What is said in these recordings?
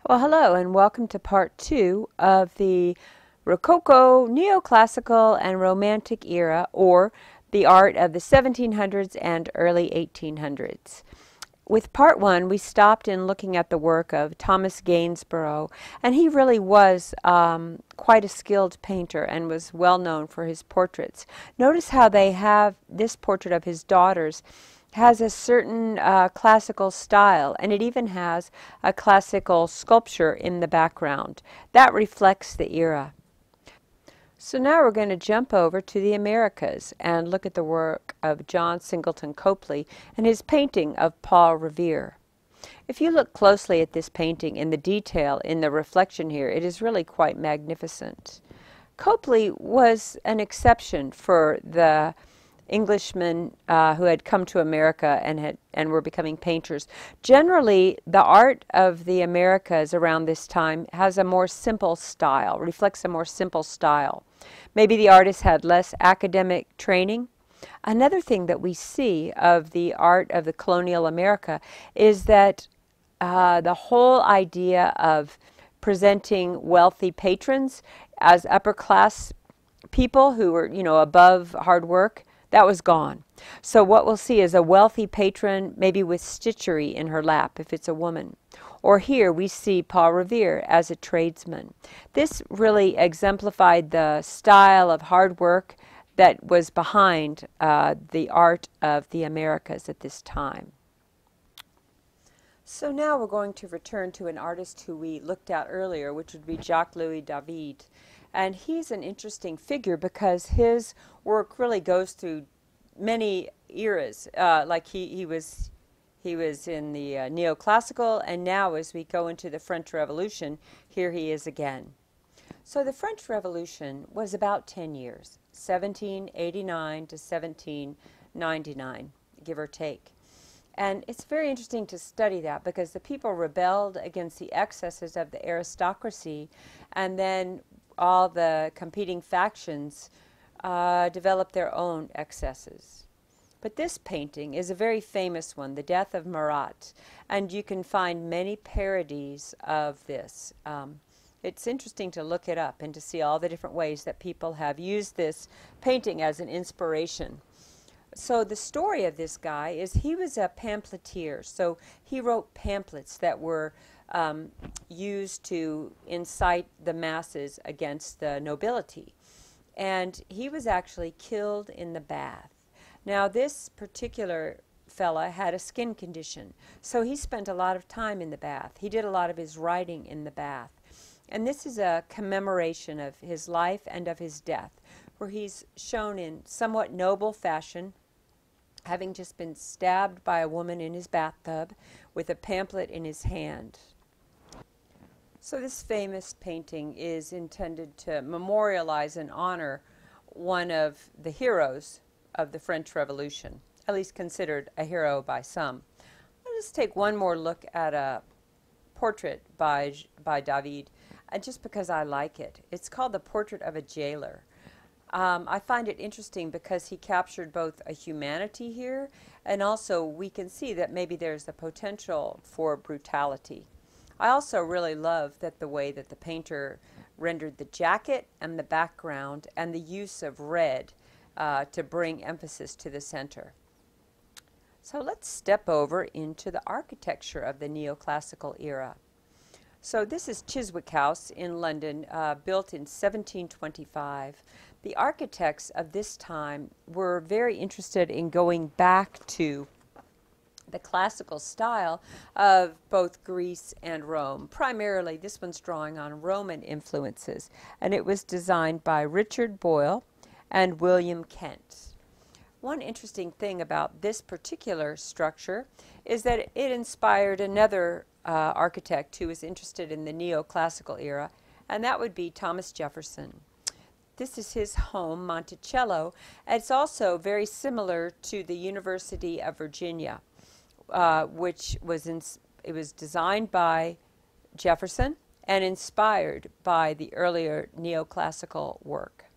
Well, hello, and welcome to part two of the Rococo, Neoclassical, and Romantic era, or the art of the 1700s and early 1800s. With part one, we stopped in looking at the work of Thomas Gainsborough, and he really was quite a skilled painter and was well known for his portraits. Notice how they have this portrait of his daughters has a certain classical style, and it even has a classical sculpture in the background. That reflects the era. So now we're going to jump over to the Americas and look at the work of John Singleton Copley and his painting of Paul Revere. If you look closely at this painting in the detail in the reflection here, it is really quite magnificent. Copley was an exception for the Englishmen who had come to America and were becoming painters. Generally, the art of the Americas around this time has a more simple style, reflects a more simple style. Maybe the artist had less academic training. Another thing that we see of the art of the colonial America is that the whole idea of presenting wealthy patrons as upper class people who were, above hard work, that was gone. So what we'll see is a wealthy patron, maybe with stitchery in her lap, if it's a woman. Or here we see Paul Revere as a tradesman. This really exemplified the style of hard work that was behind the art of the Americas at this time. So now we're going to return to an artist who we looked at earlier, which would be Jacques-Louis David. And he's an interesting figure because his work really goes through many eras. Like he was in the neoclassical, and now as we go into the French Revolution, here he is again. So the French Revolution was about 10 years, 1789 to 1799, give or take. And it's very interesting to study that because the people rebelled against the excesses of the aristocracy, and then all the competing factions developed their own excesses. But this painting is a very famous one, The Death of Marat, and you can find many parodies of this. It's interesting to look it up and to see all the different ways that people have used this painting as an inspiration. So the story of this guy is he was a pamphleteer, so he wrote pamphlets that were used to incite the masses against the nobility. And he was actually killed in the bath. Now this particular fella had a skin condition, so he spent a lot of time in the bath. He did a lot of his writing in the bath. And this is a commemoration of his life and of his death, where he's shown in somewhat noble fashion, having just been stabbed by a woman in his bathtub with a pamphlet in his hand. So this famous painting is intended to memorialize and honor one of the heroes of the French Revolution, at least considered a hero by some. Let's take one more look at a portrait by David, just because I like it. It's called The Portrait of a Jailer. I find it interesting because he captured both a humanity here, and also we can see that maybe there's a potential for brutality. I also really love that the way that the painter rendered the jacket and the background and the use of red to bring emphasis to the center. So let's step over into the architecture of the neoclassical era. So this is Chiswick House in London, built in 1725. The architects of this time were very interested in going back to the classical style of both Greece and Rome. Primarily, this one's drawing on Roman influences, and it was designed by Richard Boyle and William Kent. One interesting thing about this particular structure is that it inspired another architect who was interested in the neoclassical era, and that would be Thomas Jefferson. This is his home, Monticello, and it's also very similar to the University of Virginia, which was it was designed by Jefferson and inspired by the earlier neoclassical work.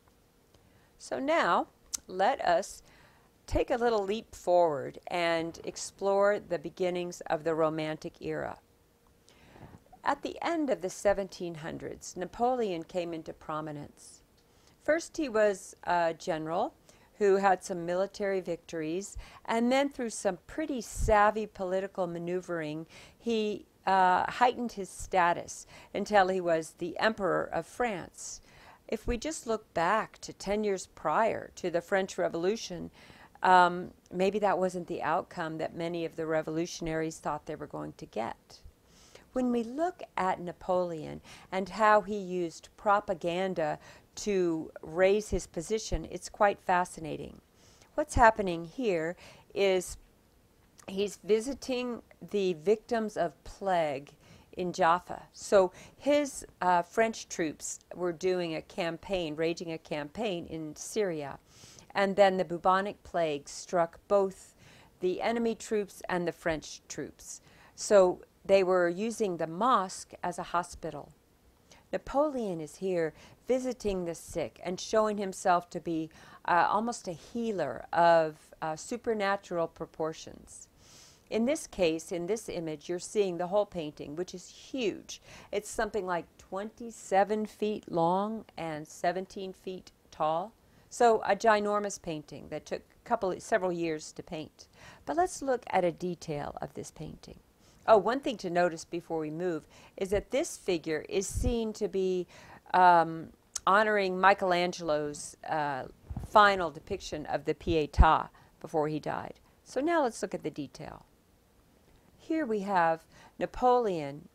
So now let us take a little leap forward and explore the beginnings of the Romantic era. At the end of the 1700s, Napoleon came into prominence. First, he was a general who had some military victories, and then through some pretty savvy political maneuvering, he heightened his status until he was the Emperor of France. If we just look back to 10 years prior to the French Revolution, maybe that wasn't the outcome that many of the revolutionaries thought they were going to get. When we look at Napoleon and how he used propaganda to raise his position, it's quite fascinating. What's happening here is he's visiting the victims of plague in Jaffa. So his French troops were doing a campaign, raging a campaign in Syria. And then the bubonic plague struck both the enemy troops and the French troops. So they were using the mosque as a hospital. Napoleon is here visiting the sick and showing himself to be almost a healer of supernatural proportions. In this case, in this image, you're seeing the whole painting, which is huge. It's something like 27 feet long and 17 feet tall. So a ginormous painting that took several years to paint. But let's look at a detail of this painting. Oh, one thing to notice before we move is that this figure is seen to be honoring Michelangelo's final depiction of the Pietà before he died. So now let's look at the detail. Here we have Napoleon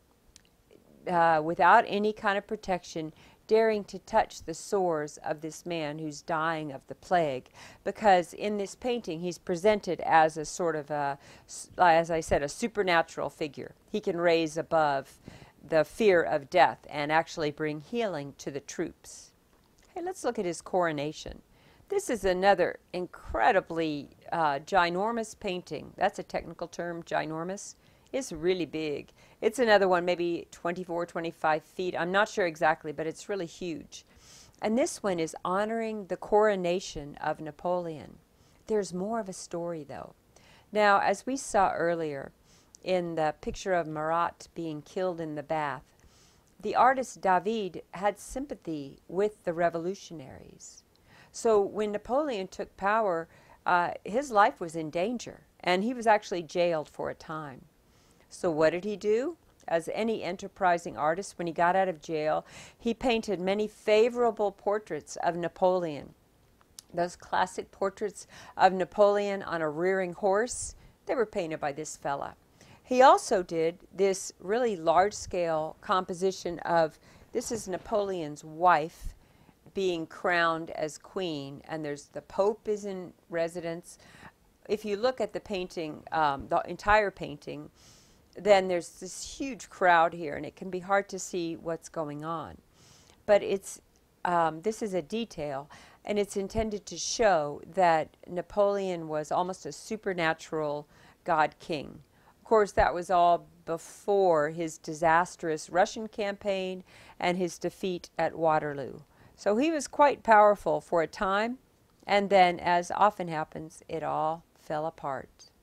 without any kind of protection daring to touch the sores of this man who's dying of the plague, because in this painting he's presented as a sort of a, as I said, a supernatural figure. He can raise above the fear of death and actually bring healing to the troops. Hey, let's look at his coronation. This is another incredibly ginormous painting. That's a technical term, ginormous. It's really big. It's another one, maybe 24, 25 feet. I'm not sure exactly, but it's really huge. And this one is honoring the coronation of Napoleon. There's more of a story, though. Now, as we saw earlier in the picture of Marat being killed in the bath, the artist David had sympathy with the revolutionaries. So when Napoleon took power, his life was in danger, and he was actually jailed for a time. So what did he do? As any enterprising artist, when he got out of jail, he painted many favorable portraits of Napoleon. Those classic portraits of Napoleon on a rearing horse, they were painted by this fella. He also did this really large-scale composition of, this is Napoleon's wife being crowned as queen, and there's the Pope is in residence. If you look at the painting, the entire painting, then there's this huge crowd here, and it can be hard to see what's going on. But it's this is a detail, and it's intended to show that Napoleon was almost a supernatural god king. Of course, that was all before his disastrous Russian campaign and his defeat at Waterloo. So he was quite powerful for a time, and then, as often happens, it all fell apart.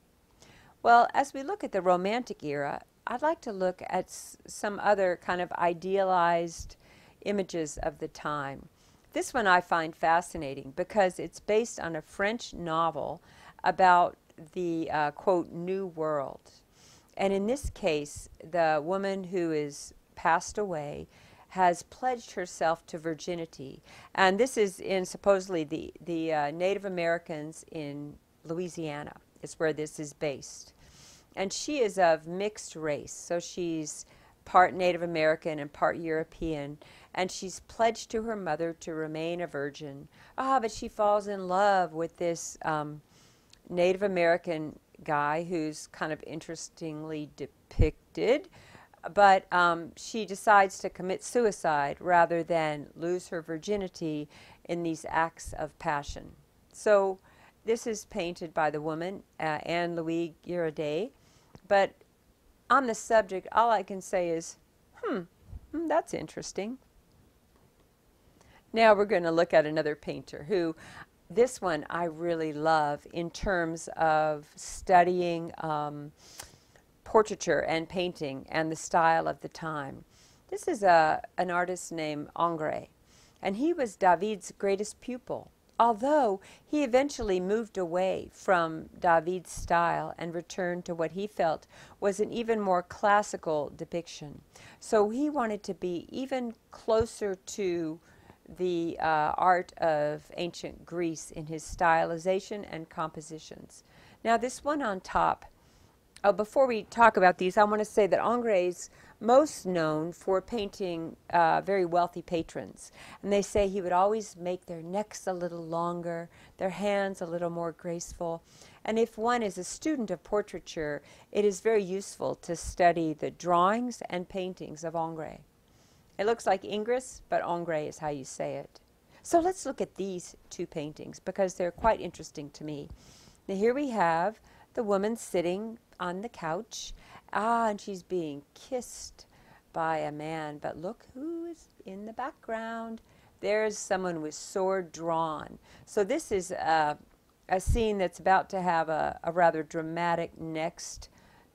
Well, as we look at the Romantic era, I'd like to look at some other kind of idealized images of the time. This one I find fascinating because it's based on a French novel about the, quote, New World. And in this case, the woman who is passed away has pledged herself to virginity. And this is in supposedly the Native Americans in Louisiana. It's where this is based. And she is of mixed race, so she's part Native American and part European, and she's pledged to her mother to remain a virgin. But she falls in love with this Native American guy who's kind of interestingly depicted, but she decides to commit suicide rather than lose her virginity in these acts of passion. So this is painted by the woman, Anne Louise Girardet. But on the subject, all I can say is, that's interesting. Now we're going to look at another painter who, this one I really love in terms of studying portraiture and painting and the style of the time. This is an artist named Ingres, and he was David's greatest pupil, although he eventually moved away from David's style and returned to what he felt was an even more classical depiction. So he wanted to be even closer to the art of ancient Greece in his stylization and compositions. Now this one on top, before we talk about these, I want to say that Ingres is most known for painting very wealthy patrons. And they say he would always make their necks a little longer, their hands a little more graceful. And if one is a student of portraiture, it is very useful to study the drawings and paintings of Ingres. It looks like Ingres, but Ingres is how you say it. So let's look at these two paintings because they're quite interesting to me. Now here we have the woman sitting on the couch, and she's being kissed by a man, but look who is in the background. There's someone with sword drawn. So this is a scene that's about to have a rather dramatic next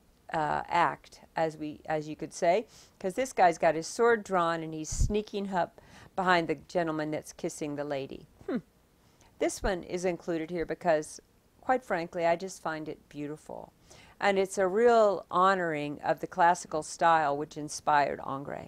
act, as you could say, because this guy's got his sword drawn and he's sneaking up behind the gentleman that's kissing the lady. This one is included here because, quite frankly, I just find it beautiful. And it's a real honoring of the classical style which inspired Ingres.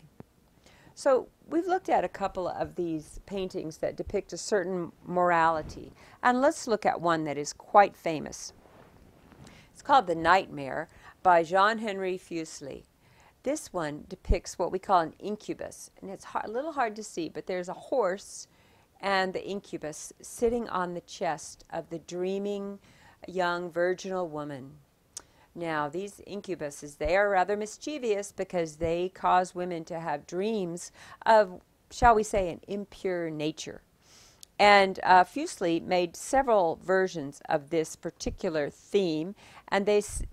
So we've looked at a couple of these paintings that depict a certain morality. And let's look at one that is quite famous. It's called The Nightmare by Jean-Henri Fuseli. This one depicts what we call an incubus. And it's a little hard to see, but there's a horse and the incubus sitting on the chest of the dreaming young virginal woman. Now, these incubuses, they are rather mischievous because they cause women to have dreams of, shall we say, an impure nature. And Fuseli made several versions of this particular theme, and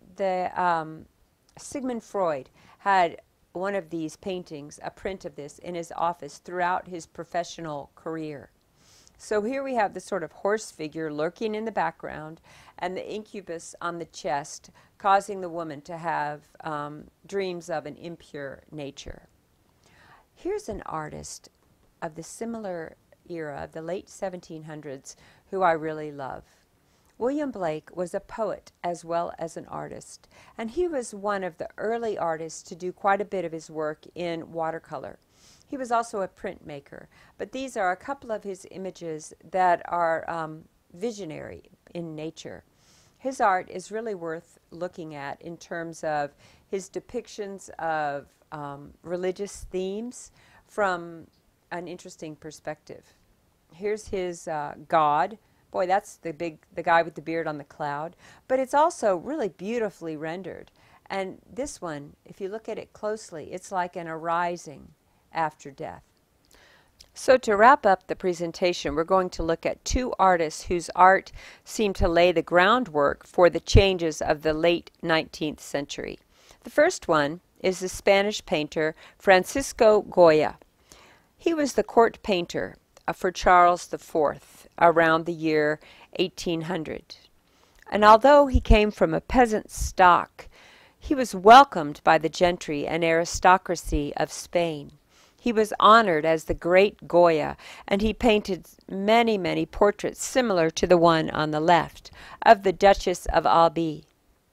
Sigmund Freud had one of these paintings, a print of this, in his office throughout his professional career. So here we have the sort of horse figure lurking in the background and the incubus on the chest, causing the woman to have dreams of an impure nature. Here's an artist of the similar era, of the late 1700s, who I really love. William Blake was a poet as well as an artist, and he was one of the early artists to do quite a bit of his work in watercolor. He was also a printmaker, but these are a couple of his images that are visionary in nature. His art is really worth looking at in terms of his depictions of religious themes from an interesting perspective. Here's his God. Boy, that's the guy with the beard on the cloud. But it's also really beautifully rendered. And this one, if you look at it closely, it's like an arising after death. So to wrap up the presentation, we're going to look at two artists whose art seemed to lay the groundwork for the changes of the late 19th century. The first one is the Spanish painter Francisco Goya. He was the court painter for Charles IV around the year 1800. And although he came from a peasant stock, he was welcomed by the gentry and aristocracy of Spain. He was honored as the great Goya, and he painted many, many portraits similar to the one on the left of the Duchess of Albi.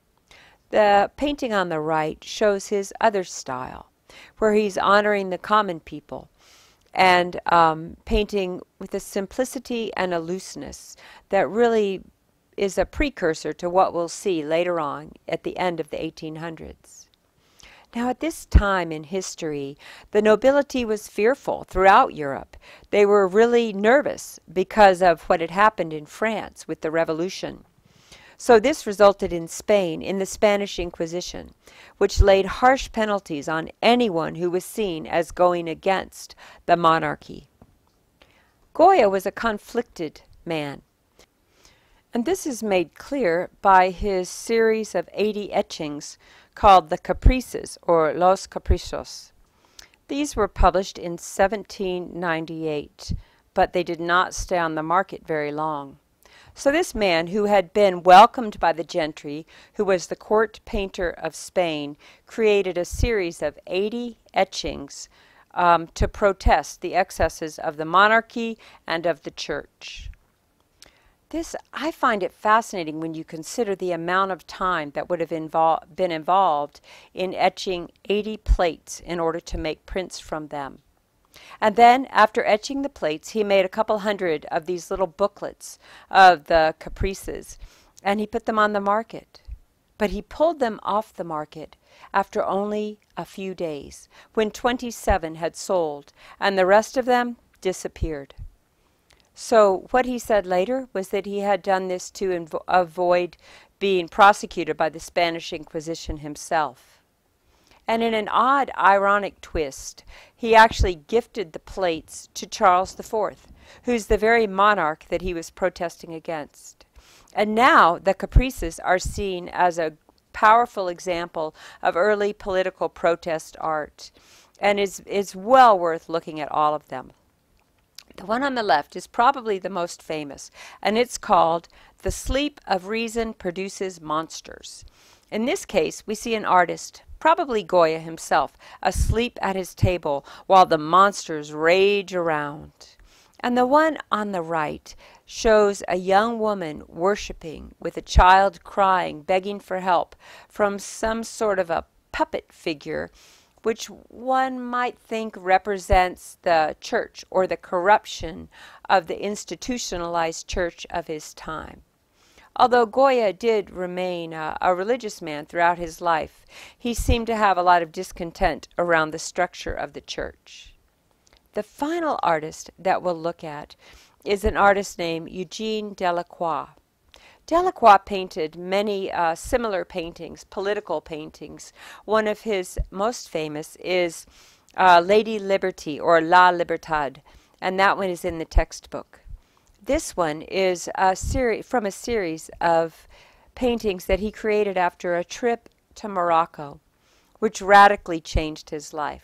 The painting on the right shows his other style, where he's honoring the common people and painting with a simplicity and a looseness that really is a precursor to what we'll see later on at the end of the 1800s. Now, at this time in history, the nobility was fearful throughout Europe. They were really nervous because of what had happened in France with the Revolution. So this resulted in Spain in the Spanish Inquisition, which laid harsh penalties on anyone who was seen as going against the monarchy. Goya was a conflicted man, and this is made clear by his series of 80 etchings called the Caprices, or Los Caprichos. These were published in 1798, but they did not stay on the market very long. So this man, who had been welcomed by the gentry, who was the court painter of Spain, created a series of 80 etchings to protest the excesses of the monarchy and of the church. I find it fascinating when you consider the amount of time that would have been involved in etching 80 plates in order to make prints from them. And then, after etching the plates, he made a couple hundred of these little booklets of the caprices, and he put them on the market. But he pulled them off the market after only a few days, when 27 had sold, and the rest of them disappeared. So what he said later was that he had done this to avoid being prosecuted by the Spanish Inquisition himself. And in an odd, ironic twist, he actually gifted the plates to Charles IV, who's the very monarch that he was protesting against. And now the caprices are seen as a powerful example of early political protest art, and is well worth looking at all of them. The one on the left is probably the most famous, and it's called "The Sleep of Reason Produces Monsters." In this case, we see an artist, probably Goya himself, asleep at his table while the monsters rage around. And the one on the right shows a young woman worshiping with a child crying, begging for help from some sort of a puppet figure, which one might think represents the church or the corruption of the institutionalized church of his time. Although Goya did remain a religious man throughout his life, he seemed to have a lot of discontent around the structure of the church. The final artist that we'll look at is an artist named Eugene Delacroix. Delacroix painted many similar paintings, political paintings. One of his most famous is Lady Liberty, or La Libertad, and that one is in the textbook. This one is from a series of paintings that he created after a trip to Morocco, which radically changed his life.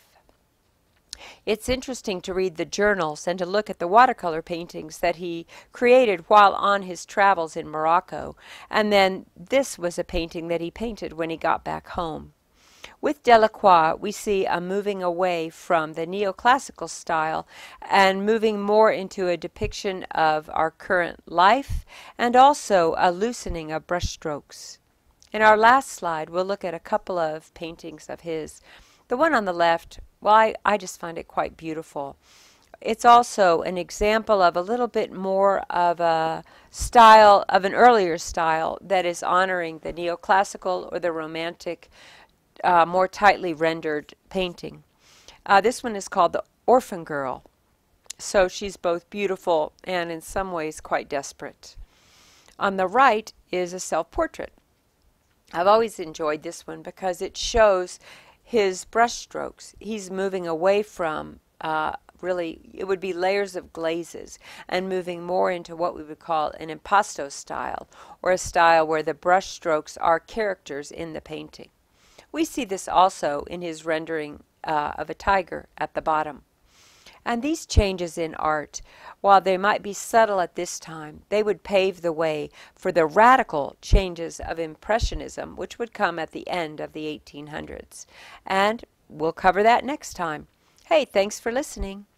It's interesting to read the journals and to look at the watercolor paintings that he created while on his travels in Morocco. And then this was a painting that he painted when he got back home. With Delacroix, we see a moving away from the neoclassical style and moving more into a depiction of our current life, and also a loosening of brushstrokes. In our last slide, we'll look at a couple of paintings of his. The one on the left, well, I just find it quite beautiful. It's also an example of a little bit more of a style, of an earlier style that is honoring the neoclassical or the romantic, more tightly rendered painting. This one is called The Orphan Girl. So she's both beautiful and in some ways quite desperate. On the right is a self-portrait. I've always enjoyed this one because it shows his brush strokes. He's moving away from really, it would be layers of glazes, and moving more into what we would call an impasto style, or a style where the brush strokes are characters in the painting. We see this also in his rendering of a tiger at the bottom. And these changes in art, while they might be subtle at this time, they would pave the way for the radical changes of Impressionism, which would come at the end of the 1800s. And we'll cover that next time. Hey, thanks for listening.